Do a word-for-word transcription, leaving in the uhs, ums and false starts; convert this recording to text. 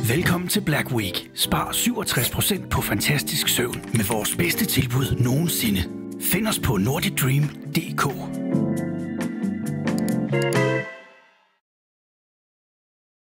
Velkommen til Black Week. Spar syvogtres procent på fantastisk søvn med vores bedste tilbud nogensinde. Find os på nordic dream punktum d k.